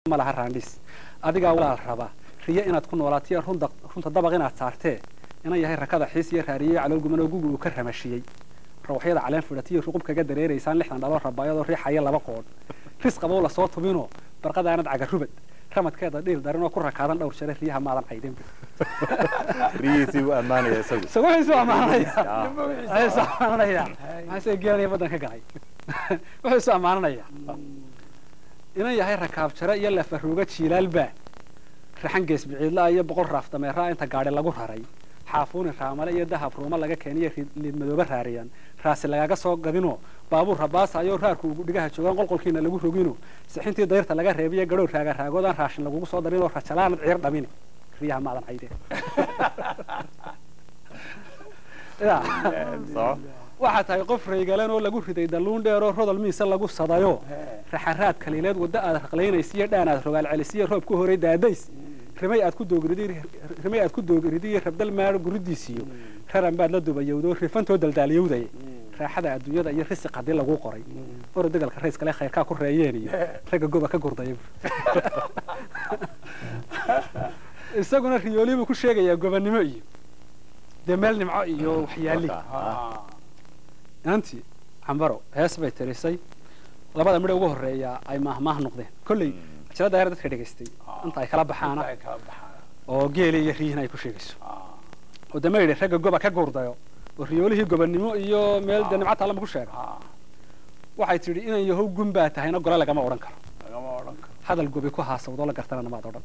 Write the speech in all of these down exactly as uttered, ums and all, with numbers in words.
ma laha raandis adiga walaal raba riyo inaad ku noolaatiyo runta runta dabaq inaad saartee ina yahay rakada xiis iyo raariye calool guman oo gugu ka ramashiyay ruuxyada caleen fudhatiyo ruqub kaga dareereysaan lixdan dhalo rabaayado riixaya laba qood ris qabo la soo tubino barqadaanad caga rubad ramadkeeda dhil daran oo ku rakaadan dhowr share riyaha maadan qaydin riyisi u amaanaya isagu sawiisu amaanaya ay amaanaya ay geelay badan ka galay wuxuu amaanaya ina yahay rakaab jara iyo la faruuga jiilaalba raxan gees biciidla iyo boqol raaf dameeraa inta gaari lagu raray xaafuun raamale iyo dahab ruuma laga keenay liid madooba raariyan raasi lagaga soo gadino baabuur rabaas ayo raarku ugu dhigaha joogan qolqolkiina lagu rogino sixintii dayrta laga reebiyo gadhow raaga raagoodan raashin lagu soo darino rajalaan ciir dhamin riyaha maadan hayde ya soo waxa tahay qof reegalan oo lagu riday daluun dheer oo rodol miisa lagu sadayo raxaraad kaliileed wada aad raqleynaysiyo dhaanaad rogaal celisiyo roob ku horay daadays rimay aad ku doogriday rimay aad ku doogriday rabdal maar guridiisiyo raran baad la dubayowdo rifantoo daldaaliyowday raaxada adduunyada iyo risiq hadii lagu qoray oo dagalka rays kale khayrka ku reeyeen iyo raga goba ka gurday isaguna riyoolibu ku sheegaya gobanimo iyo demel nimco iyo waxyaali anti ambaro hees bay tirisay labada midho ugu horeeya ay maahmaah noqdeen kulli jirada yar dadka dhageystay inta ay kala baxaana oo geeli iyo riyin ay ku sheegayso oo dameeyay raga goba ka gurdayo oo riyoolihii gobanimo iyo meel nimcada lama ku sheego waxay tiri inay yahow gumba tahayna gola lagama oran karo lagama oran karo hadal gobi ku haasawdo la gartana ma oran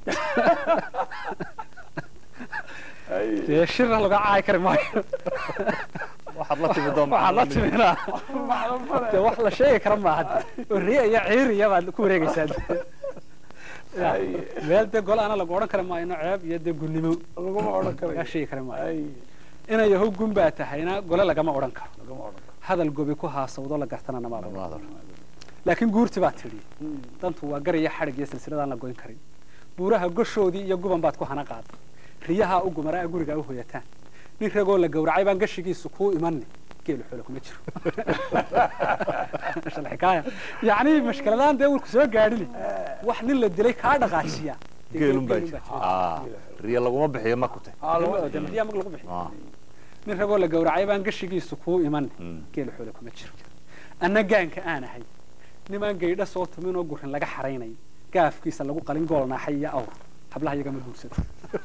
ay shirna laga caay kar maayo waxaad la timidoon waxaad la timina de wax la sheegi kara ma had riya iyo ciiriya baad ku wareegaysaa ay meel de gol ana lagu oran kara ma ina ceeb iyo de gunnimo laguma oran karo ya sheegi kara ma ay inay yahow gumba tahayna gola lagama oran karo lagama oran karo hadal gobi ku haasawdo la gartana ma oran laakiin guurti baad tiri dantu waa gar iyo xarig iyo silsiladaan la goyn karin buuraha goshoodii iyo guban baad ku hana qaad riyaha ugu maraa guriga u hooyataan nin ragoo la gowracay baan gashigiisu ku iman geelu xoolo kuma jiro shalxikaaya yaani mushkiladaan de uu ku soo gaadhili wax nin la dilay ka dhaqaashiya geelun baa ah riya laguma bixiyo ma ku tahay ah riya ma lagu bixiyo nin ragoo la gowracay baan gashigiisu ku iman geelu xoolo kuma jiro anna gaanka aan ahay niman geedha soo tumin oo gurin laga xareynay gaafkiisa lagu qalin goolna xayya aw hablaha iyaga ma guursado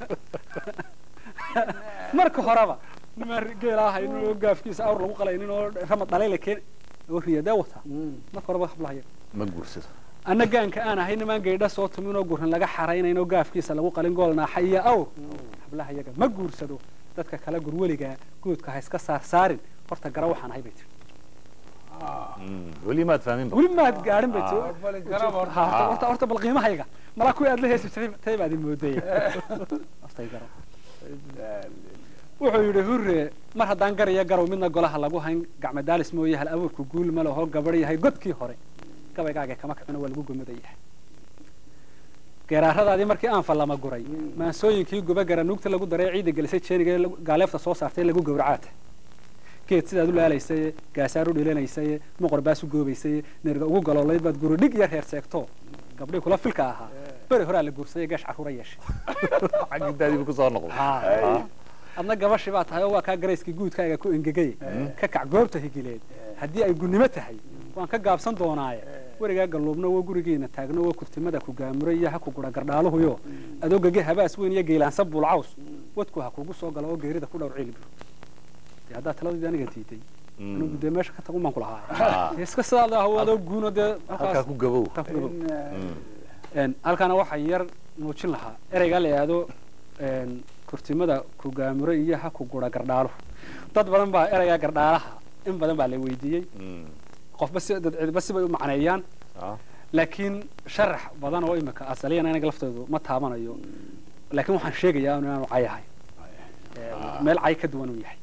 marka horeba niman geelaha inuu gaafkiisa awr lagu qalaynin oo ramad dhaleyle keen oo riyada wata marka horeba hablaha iyaga ma guursado anna gaanka aan ahay niman geedha soo tumin oo gurin laga xareynay oo gaafkiisa lagu qalin goolna xayya aw hablaha iyaga ma guursado dadka kala gurwaliga guudka ha iska saar saarin horta gara waxaan hay baytii wali ma fahmin wali ma gaarin baytii horta horta bal qiimahayga mala ku aad la heesay taybaad mooday horta gara wuxuu yiri hurre mar hadaan garaya garow midna golaha lagu hayn gacma daalis mooyay hal abuurku guul ma laho gabar yahay godkii hore gabaygaaga kama kacna waa lagu gumaday geeraaradaadii markii aan falama guray maansooyinkii guba gara nuugta lagu daray ciida gelisay jeeniga gaaleefta soo saartay lagu gowracaata geed sidaad u laalaysay gaasaar u dhilenaysay muqor baas u goobaysay neerga ugu galoolayd baad guri dhig yar heer seegto gabdhii kula filka ahaa bari hore la guursay gash caruura yeeshay xaqiiqadii ku soo noqday adna gabashi baa tahay oo waa ka gareyskii guudkaaga ku engegay ka kac goobta higileed hadii ay gunnimo tahay waan ka gaabsan doonaaye wariga galloobna oo gurigeena taagno oo kurtimada ku gaamuray iyo ha ku gura gardhaaluhu yo adoogage habaas weyn iyo geelansa bulcaws wadku ha kugu soo galo oo geerida ku dhowr cilib hada talada aniga tiitay inuu gudeemeesha ka tago maan kula haay iska saada hawado guuno de halka ku gabow een halkaana waxa yar muujin lahaa ereyga la yaado een kurtimada ku gaamuray iyo ha ku gura gardhaalo dad badan baa ereyga gardhaalaha in badan baa la weydiiyay qof bas dad cid bas bay u macneeyaan laakiin sharax badan oo imika asaliyan anaga laftoodu ma taabanayo laakiin waxaan sheegayaa inuu cayahay meel cay ka duwan u yahay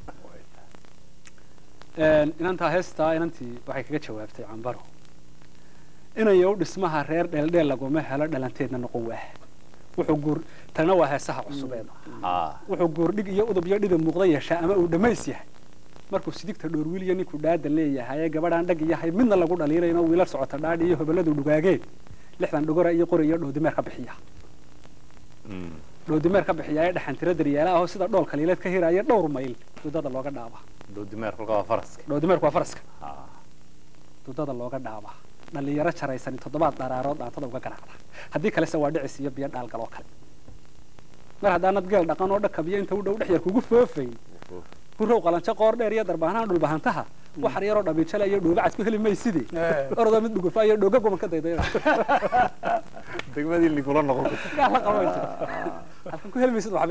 een inanta heesta inantii waxay kaga jawaabtay cambaro inay u dhismaha reer dheeldheel laguma helo dhalanteedna noqon waa wuxuu guur tana waa heesaha cusubeed ah wuxuu guur dhig iyo udub iyo dhida muuqda yeesha ama uu dhameys yahay markuu sidigta dhoor wiil iyo ninku dhaada leeyahay gabadhan dhag yahay midna lagu dhaliilayno wiilal socota dhaadhi iyo hobeladu dhugaageen lixdan dhogora iyo qori iyo dhoodimeer ka bixiya dhoodimeer ka bixiya ee dhaxan tira daryeela ah oo sida dhool kaliileed ka hiraya dhowr mayl dudada looga dhaaba dhoodimeer waa faraska dhoodimeerku waa faraska dudada looga dhaaba dhalinyaro jaraysan toddobaad daraarood dhaantada uga garaacda haddii kalese waa dhicis iyo biyo dhaalgal oo kale mar haddaanad geel dhaqan oo dhakabiyo inta u dhow dhex yar kugu foofayn gurrow qalanjo qoor dheer iyo darbaanaha dhulbahantaha waxar yaroo dhabiijale iyo dhuubacad ku heli maysidii orodoo mid dhugufa iyo dhooga goban ka daydayda degmadii ligula noqon kaa la qaban jira halkan ku heli maysid waxbe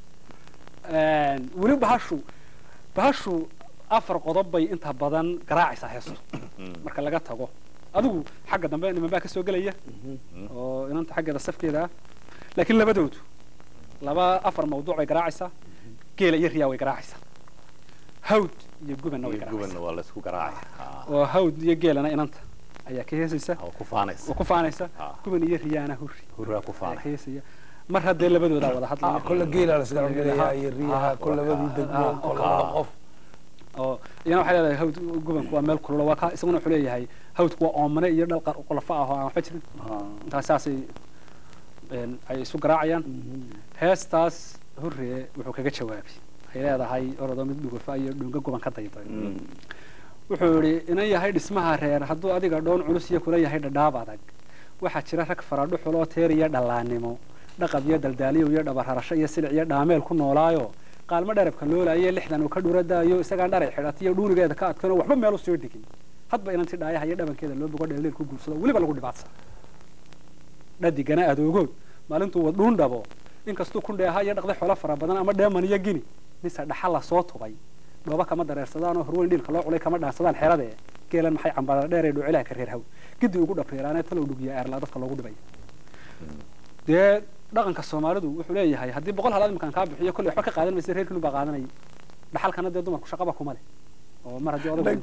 weli bahashu bahashu afar qodob bay inta badan garaacaysaa heestu marka laga tago adigu xagga dambe niman baa ka soo gelaya oo inanta xaggeeda safkeeda ah laakiin labadoodu laba afar mawduuc bay garaacaysaa geela iyo riyaa way garaacaysaa hawd iyo gubanna way garaacaysaa gubanna waa la isku garaacaya oo hawd iyo geelana inanta ayaa ka heesaysa oo ku faanaysa oo ku faanaysa guban iyo riyaana hurri hurra ku faanay ka heesaya mar haddee labadooda wada hadlaya kulla geela la isla galayaa iyo riyaha kulla labadii degmo kulla qof oo iyana waxay leedahay hawd gubanku waa meel kulula waa ka isaguna wuxuu leeyahay hawdku waa oomane iyo dhal qolafa ah oo aan waxba jirin intaas saasay ay isu garaacayaan heestaas hurree wuxuu kaga jawaabay waxay leedahay orodoo mid dhugufa iyo dhunga guban ka dayday wuxuu yidhi inan yahay dhismaha reer hadduu adiga dhoon culus iyo kula yahay dhadhaab adag waxaa jira rag faradhuxul oo teer iyo dhallaannimo dhaqab iyo daldaaliyow iyo dhabararasho iyo silic iyo dhaameel ku noolaayo qaalmo dharabka loolaayo lixdan uu ka dhuradaayo isagaan dharay xidhatiyo dhuunigeeda ka adkanoo waxba meel u soo dhigin hadba inanti dhaayaha iyo dhabankeeda loo bogo dheeldheel ku guursado weliba lagu dhibaatsa dhadigana adoogood maalintuu wad dhuun dhabo inkastuu kundheeha iyo dhaqday xoolo fara badan ama dheeman iyo gini mise dhaxal la soo tubay dhooba kama dareersadaan oo horweyn dhiilka loo culay kama dhaansadaan xeradee geelan maxay cambaara dheer ee dhuucilaha ka reer haw giddi ugu dhabriiraanee talow dhugiya eerlaa dadka loogu dhibay dee dhaqanka soomaalidu wuxuu leeyahay haddii boqol halaad iminkaan kaa bixiyo kolley waxba ka qaadan maysa reerkiinu baa qaadanayay dhaxalkana dee dumarku shaqaba kuma leh oo mar haddii odagu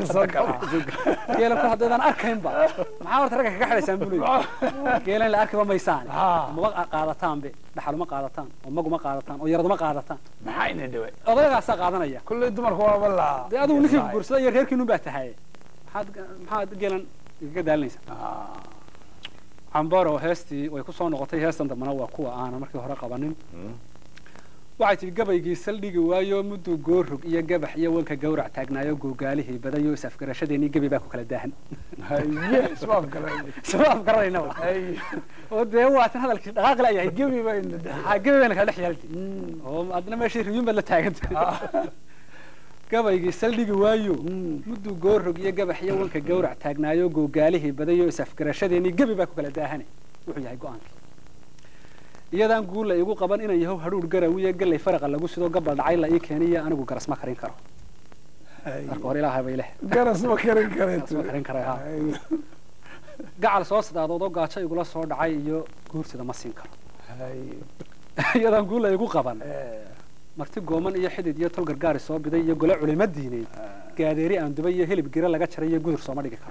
geelan ku haddaydaan arkaynba maxaa horta ragga kaga xidhaysaan buu leeyahay geelan la arkiba maysaan maba qaadataanbe dhaxaluma qaadataan oo maguma qaadataan oo yaraduma qaadataan maxaa ina dhaway odagaasaa qaadanaya kulley dumarku waaba laa dee adigu ninkii guursada iyo reerkiinu baa tahay maxaad maxaad geelan igaga daalinaysaa cambaro heestii way ku soo noqotay heestan dambana waa kuwa aanan markii hore qabanin waxay tihi gabaygii saldhigi waayo mudduu goorrog iyo gabax iyo wanka gawrac taagnaayo googaalihii badayo is-afgarashadeenii gebi baa ku kala daahan isma afgaranayna oo dee waatan hadalkii dhaqaaqi la yahay gebi gebi bayna kala dhex yaaltay oo adna meeshii riyuun baad la taagantay gabaygii saldhigi waayo mudduu goorrog iyo gabax iyo wanka gawrac taagnaayo googaalihii badayo is-afgarashadeenii gebi baa ku kala daahane wuxuu yahay go-aankii iyadaan guulla igu qaban inan yahow hadhuur garawiyo gallay faraqa lagu sido gabal dhacay la ii keeniyo anigu garas ma karin karo marka hore ilaahay bay leh garas ma karin kareeto ma karin karo gacal soo sadaadood oo gaajo igula soo dhacay iyo guursida ma siin karo iyadaan guulla igu qaban marti gooman iyo xidid iyo tol gargaari soo biday iyo gole culimo diineed gaadeeri aan dubay iyo hilib gira laga jaray iyo gudur sooma dhigi karo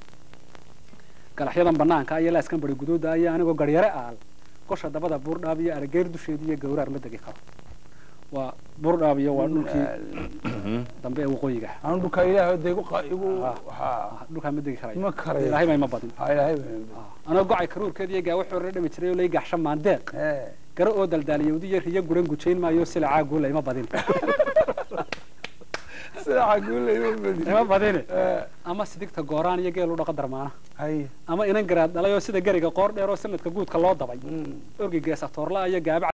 galaxyadan banaanka iyo laaskan bari guduuda ayaa anigoo garyare aal qosha dabada buurdhaab iyo arageer dusheeda iyo gawraar ma degi karo waa buurdhaab iyo waa dhulkii dambe ee waqooyiga aan dhulka ilaahay deegu igu dhulka ma degi karayo ma karayo ilaahay ma badin ilaahay anoo gocay karuurkeed iyo gaawo xoore dhami jiray oo lay gaxsha maandeeq garo oo daldaaliyowdi iyo riyo guran gujayn maayo silacaa guula ima badin silacaa guula ima badin ima badin ama sidigta gooraan iyo geel u dhaqa darmaana ama inan garaad dhalay oo sida gariga qoor dheer oo sanadka guudka loo dabay orgi geesa toorla iyo gaaba